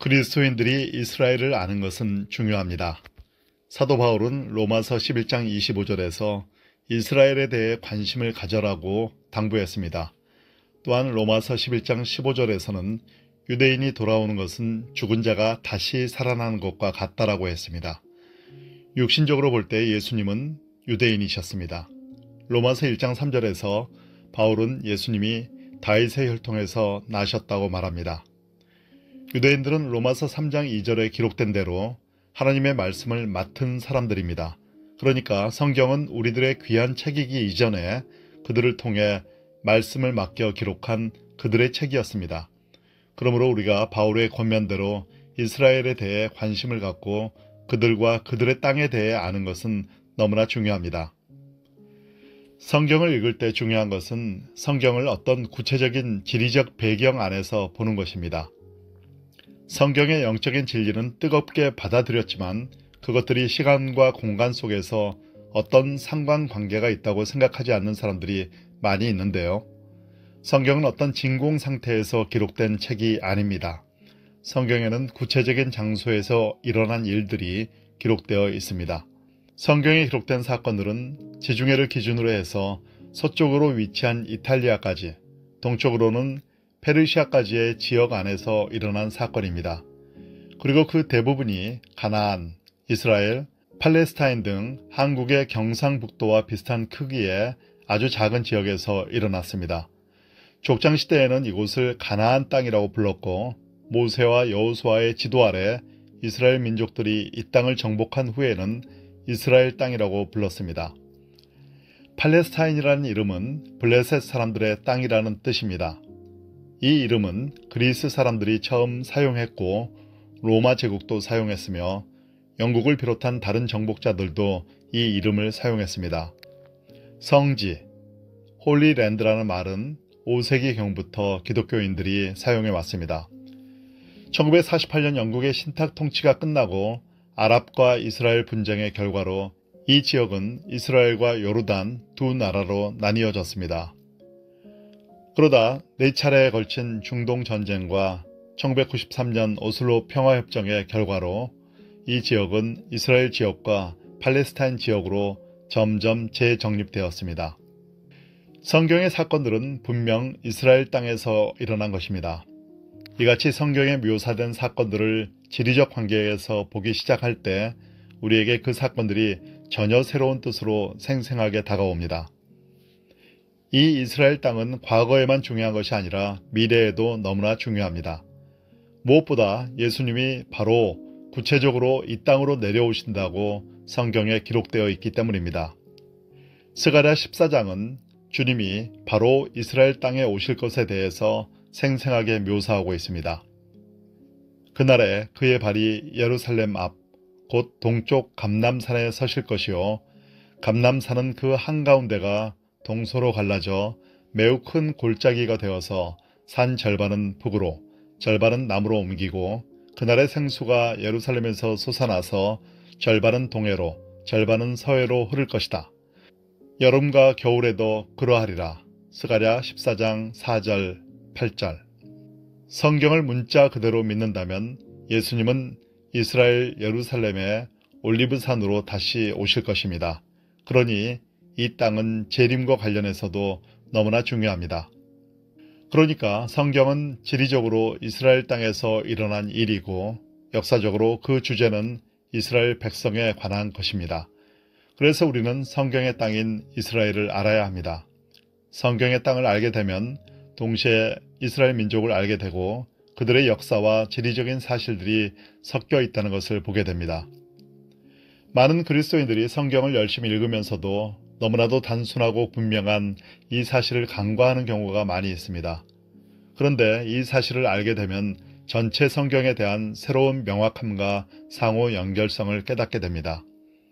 그리스도인들이 이스라엘을 아는 것은 중요합니다. 사도 바울은 로마서 11장 25절에서 이스라엘에 대해 관심을 가져라고 당부했습니다. 또한 로마서 11장 15절에서는 유대인이 돌아오는 것은 죽은 자가 다시 살아나는 것과 같다라고 했습니다. 육신적으로 볼 때 예수님은 유대인이셨습니다. 로마서 1장 3절에서 바울은 예수님이 다윗의 혈통에서 나셨다고 말합니다. 유대인들은 로마서 3장 2절에 기록된 대로 하나님의 말씀을 맡은 사람들입니다. 그러니까 성경은 우리들의 귀한 책이기 이전에 그들을 통해 말씀을 맡겨 기록한 그들의 책이었습니다. 그러므로 우리가 바울의 권면대로 이스라엘에 대해 관심을 갖고 그들과 그들의 땅에 대해 아는 것은 너무나 중요합니다. 성경을 읽을 때 중요한 것은 성경을 어떤 구체적인 지리적 배경 안에서 보는 것입니다. 성경의 영적인 진리는 뜨겁게 받아들였지만 그것들이 시간과 공간 속에서 어떤 상관관계가 있다고 생각하지 않는 사람들이 많이 있는데요. 성경은 어떤 진공 상태에서 기록된 책이 아닙니다. 성경에는 구체적인 장소에서 일어난 일들이 기록되어 있습니다. 성경에 기록된 사건들은 지중해를 기준으로 해서 서쪽으로 위치한 이탈리아까지, 동쪽으로는 페르시아까지의 지역 안에서 일어난 사건입니다. 그리고 그 대부분이 가나안, 이스라엘, 팔레스타인 등 한국의 경상북도와 비슷한 크기의 아주 작은 지역에서 일어났습니다. 족장시대에는 이곳을 가나안 땅이라고 불렀고 모세와 여호수아의 지도 아래 이스라엘 민족들이 이 땅을 정복한 후에는 이스라엘 땅이라고 불렀습니다. 팔레스타인이라는 이름은 블레셋 사람들의 땅이라는 뜻입니다. 이 이름은 그리스 사람들이 처음 사용했고 로마 제국도 사용했으며 영국을 비롯한 다른 정복자들도 이 이름을 사용했습니다. 성지, 홀리랜드라는 말은 5세기경부터 기독교인들이 사용해 왔습니다. 1948년 영국의 신탁 통치가 끝나고 아랍과 이스라엘 분쟁의 결과로 이 지역은 이스라엘과 요르단 두 나라로 나뉘어졌습니다. 그러다 4차례에 걸친 중동 전쟁과 1993년 오슬로 평화협정의 결과로 이 지역은 이스라엘 지역과 팔레스타인 지역으로 점점 재정립되었습니다. 성경의 사건들은 분명 이스라엘 땅에서 일어난 것입니다. 이같이 성경에 묘사된 사건들을 지리적 관계에서 보기 시작할 때 우리에게 그 사건들이 전혀 새로운 뜻으로 생생하게 다가옵니다. 이 이스라엘 땅은 과거에만 중요한 것이 아니라 미래에도 너무나 중요합니다. 무엇보다 예수님이 바로 구체적으로 이 땅으로 내려오신다고 성경에 기록되어 있기 때문입니다. 스가랴 14장은 주님이 바로 이스라엘 땅에 오실 것에 대해서 생생하게 묘사하고 있습니다. 그날에 그의 발이 예루살렘 앞, 곧 동쪽 감람산에 서실 것이요 감람산은 그 한가운데가 동서로 갈라져 매우 큰 골짜기가 되어서 산 절반은 북으로 절반은 남으로 옮기고 그날의 생수가 예루살렘에서 솟아나서 절반은 동해로 절반은 서해로 흐를 것이다. 여름과 겨울에도 그러하리라. 스가랴 14장 4절 8절. 성경을 문자 그대로 믿는다면 예수님은 이스라엘 예루살렘의 올리브산으로 다시 오실 것입니다. 그러니 이 땅은 재림과 관련해서도 너무나 중요합니다. 그러니까 성경은 지리적으로 이스라엘 땅에서 일어난 일이고 역사적으로 그 주제는 이스라엘 백성에 관한 것입니다. 그래서 우리는 성경의 땅인 이스라엘을 알아야 합니다. 성경의 땅을 알게 되면 동시에 이스라엘 민족을 알게 되고 그들의 역사와 지리적인 사실들이 섞여 있다는 것을 보게 됩니다. 많은 그리스도인들이 성경을 열심히 읽으면서도 너무나도 단순하고 분명한 이 사실을 간과하는 경우가 많이 있습니다. 그런데 이 사실을 알게 되면 전체 성경에 대한 새로운 명확함과 상호 연결성을 깨닫게 됩니다.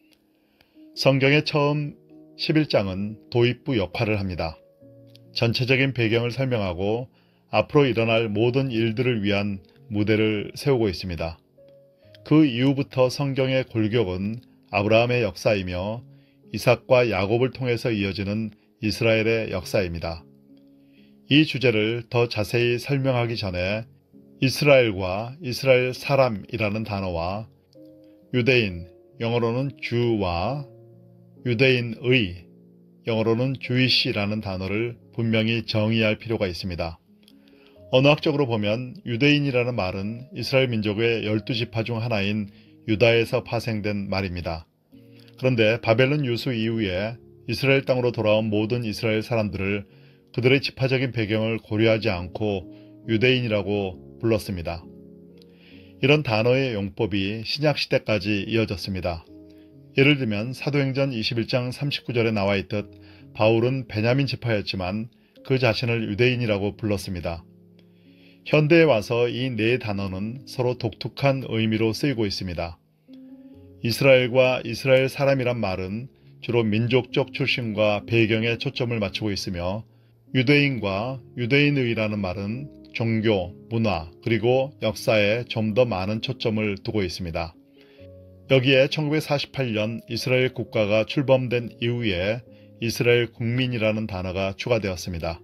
성경의 처음 11장은 도입부 역할을 합니다. 전체적인 배경을 설명하고 앞으로 일어날 모든 일들을 위한 무대를 세우고 있습니다. 그 이후부터 성경의 골격은 아브라함의 역사이며 이삭과 야곱을 통해서 이어지는 이스라엘의 역사입니다. 이 주제를 더 자세히 설명하기 전에 이스라엘과 이스라엘 사람이라는 단어와 유대인, 영어로는 주와 유대인의, 영어로는 Jewish라는 단어를 분명히 정의할 필요가 있습니다. 언어학적으로 보면 유대인이라는 말은 이스라엘 민족의 12지파 중 하나인 유다에서 파생된 말입니다. 그런데 바벨론 유수 이후에 이스라엘 땅으로 돌아온 모든 이스라엘 사람들을 그들의 지파적인 배경을 고려하지 않고 유대인이라고 불렀습니다. 이런 단어의 용법이 신약시대까지 이어졌습니다. 예를 들면 사도행전 21장 39절에 나와 있듯 바울은 베냐민 지파였지만 그 자신을 유대인이라고 불렀습니다. 현대에 와서 이 네 단어는 서로 독특한 의미로 쓰이고 있습니다. 이스라엘과 이스라엘 사람이란 말은 주로 민족적 출신과 배경에 초점을 맞추고 있으며 유대인과 유대인의라는 말은 종교, 문화, 그리고 역사에 좀 더 많은 초점을 두고 있습니다. 여기에 1948년 이스라엘 국가가 출범된 이후에 이스라엘 국민이라는 단어가 추가되었습니다.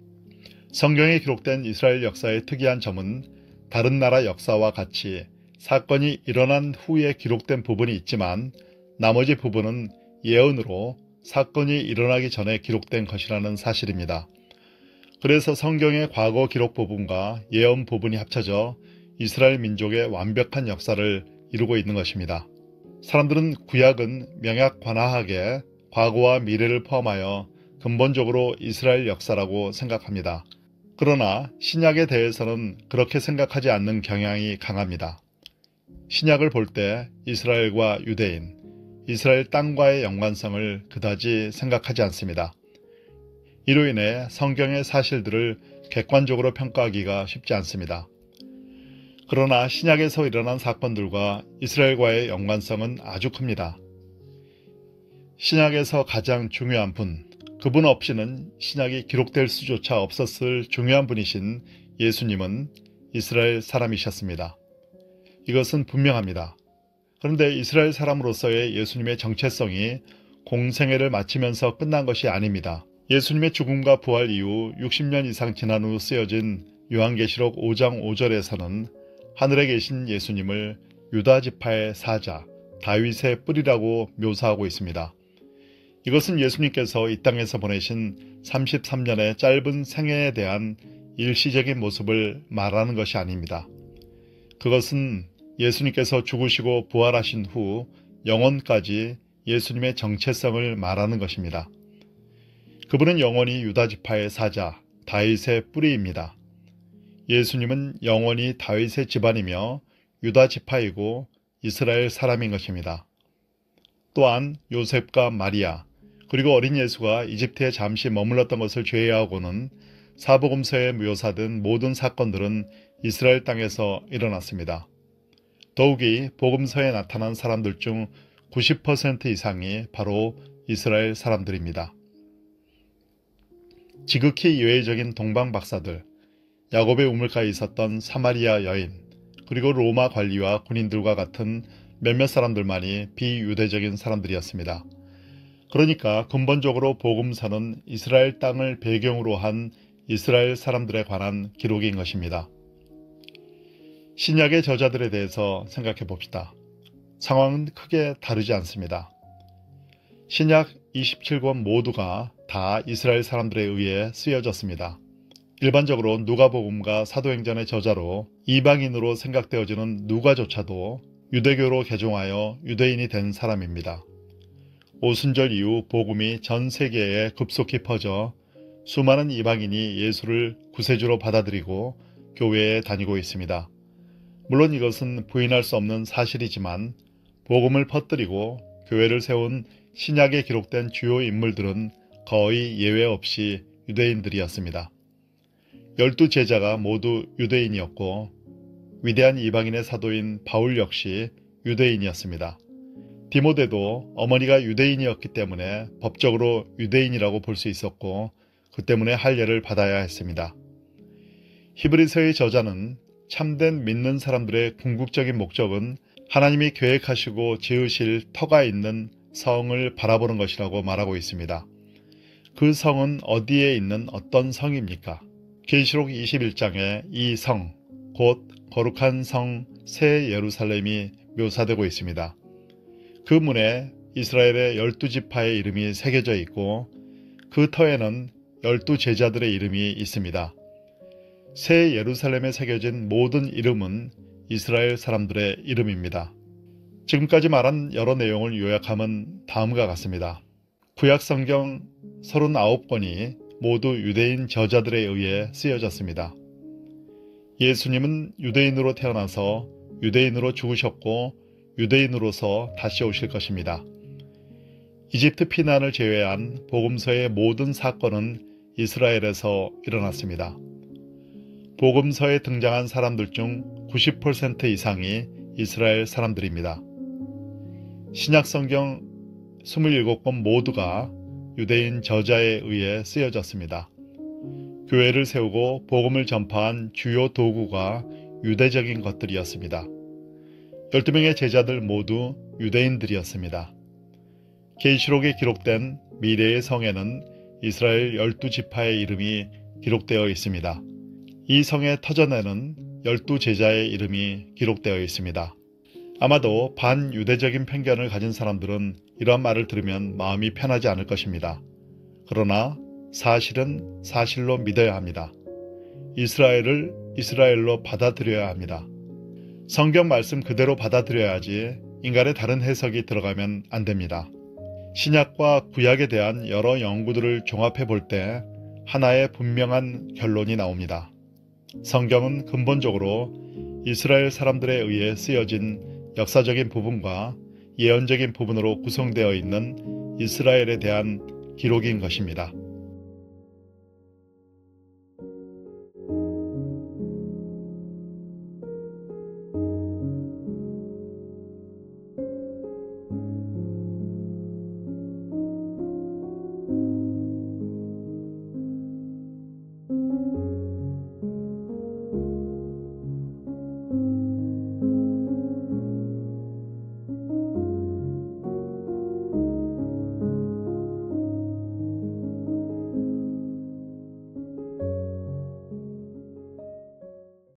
성경에 기록된 이스라엘 역사의 특이한 점은 다른 나라 역사와 같이 사건이 일어난 후에 기록된 부분이 있지만 나머지 부분은 예언으로 사건이 일어나기 전에 기록된 것이라는 사실입니다. 그래서 성경의 과거 기록 부분과 예언 부분이 합쳐져 이스라엘 민족의 완벽한 역사를 이루고 있는 것입니다. 사람들은 구약은 명약관화하게 과거와 미래를 포함하여 근본적으로 이스라엘 역사라고 생각합니다. 그러나 신약에 대해서는 그렇게 생각하지 않는 경향이 강합니다. 신약을 볼 때 이스라엘과 유대인, 이스라엘 땅과의 연관성을 그다지 생각하지 않습니다. 이로 인해 성경의 사실들을 객관적으로 평가하기가 쉽지 않습니다. 그러나 신약에서 일어난 사건들과 이스라엘과의 연관성은 아주 큽니다. 신약에서 가장 중요한 분, 그분 없이는 신약이 기록될 수조차 없었을 중요한 분이신 예수님은 이스라엘 사람이셨습니다. 이것은 분명합니다. 그런데 이스라엘 사람으로서의 예수님의 정체성이 공생애를 마치면서 끝난 것이 아닙니다. 예수님의 죽음과 부활 이후 60년 이상 지난 후 쓰여진 요한계시록 5장 5절에서는 하늘에 계신 예수님을 유다 지파의 사자, 다윗의 뿌리라고 묘사하고 있습니다. 이것은 예수님께서 이 땅에서 보내신 33년의 짧은 생애에 대한 일시적인 모습을 말하는 것이 아닙니다. 그것은 예수님께서 죽으시고 부활하신 후 영원까지 예수님의 정체성을 말하는 것입니다. 그분은 영원히 유다 지파의 사자, 다윗의 뿌리입니다. 예수님은 영원히 다윗의 집안이며 유다 지파이고 이스라엘 사람인 것입니다. 또한 요셉과 마리아, 그리고 어린 예수가 이집트에 잠시 머물렀던 것을 제외하고는 사복음서에 묘사된 모든 사건들은 이스라엘 땅에서 일어났습니다. 더욱이 복음서에 나타난 사람들 중 90% 이상이 바로 이스라엘 사람들입니다. 지극히 예외적인 동방 박사들, 야곱의 우물가에 있었던 사마리아 여인, 그리고 로마 관리와 군인들과 같은 몇몇 사람들만이 비유대적인 사람들이었습니다. 그러니까 근본적으로 복음서는 이스라엘 땅을 배경으로 한 이스라엘 사람들에 관한 기록인 것입니다. 신약의 저자들에 대해서 생각해 봅시다. 상황은 크게 다르지 않습니다. 신약 27권 모두가 다 이스라엘 사람들에 의해 쓰여졌습니다. 일반적으로 누가복음과 사도행전의 저자로 이방인으로 생각되어지는 누가조차도 유대교로 개종하여 유대인이 된 사람입니다. 오순절 이후 복음이 전 세계에 급속히 퍼져 수많은 이방인이 예수를 구세주로 받아들이고 교회에 다니고 있습니다. 물론 이것은 부인할 수 없는 사실이지만 복음을 퍼뜨리고 교회를 세운 신약에 기록된 주요 인물들은 거의 예외 없이 유대인들이었습니다. 12제자가 모두 유대인이었고 위대한 이방인의 사도인 바울 역시 유대인이었습니다. 디모데도 어머니가 유대인이었기 때문에 법적으로 유대인이라고 볼 수 있었고 그 때문에 할례를 받아야 했습니다. 히브리서의 저자는 참된 믿는 사람들의 궁극적인 목적은 하나님이 계획하시고 지으실 터가 있는 성을 바라보는 것이라고 말하고 있습니다. 그 성은 어디에 있는 어떤 성입니까? 계시록 21장의 이 성, 곧 거룩한 성 새 예루살렘이 묘사되고 있습니다. 그 문에 이스라엘의 12지파의 이름이 새겨져 있고 그 터에는 12제자들의 이름이 있습니다. 새 예루살렘에 새겨진 모든 이름은 이스라엘 사람들의 이름입니다. 지금까지 말한 여러 내용을 요약하면 다음과 같습니다. 구약성경 39권이 모두 유대인 저자들에 의해 쓰여졌습니다. 예수님은 유대인으로 태어나서 유대인으로 죽으셨고 유대인으로서 다시 오실 것입니다. 이집트 피난을 제외한 복음서의 모든 사건은 이스라엘에서 일어났습니다. 복음서에 등장한 사람들 중 90% 이상이 이스라엘 사람들입니다. 신약성경 27권 모두가 유대인 저자에 의해 쓰여졌습니다. 교회를 세우고 복음을 전파한 주요 도구가 유대적인 것들이었습니다. 12명의 제자들 모두 유대인들이었습니다. 계시록에 기록된 미래의 성에는 이스라엘 12지파의 이름이 기록되어 있습니다. 이 성의 터전에는 12제자의 이름이 기록되어 있습니다. 아마도 반유대적인 편견을 가진 사람들은 이런 말을 들으면 마음이 편하지 않을 것입니다. 그러나 사실은 사실로 믿어야 합니다. 이스라엘을 이스라엘로 받아들여야 합니다. 성경 말씀 그대로 받아들여야지 인간의 다른 해석이 들어가면 안 됩니다. 신약과 구약에 대한 여러 연구들을 종합해 볼 때 하나의 분명한 결론이 나옵니다. 성경은 근본적으로 이스라엘 사람들에 의해 쓰여진 역사적인 부분과 예언적인 부분으로 구성되어 있는 이스라엘에 대한 기록인 것입니다.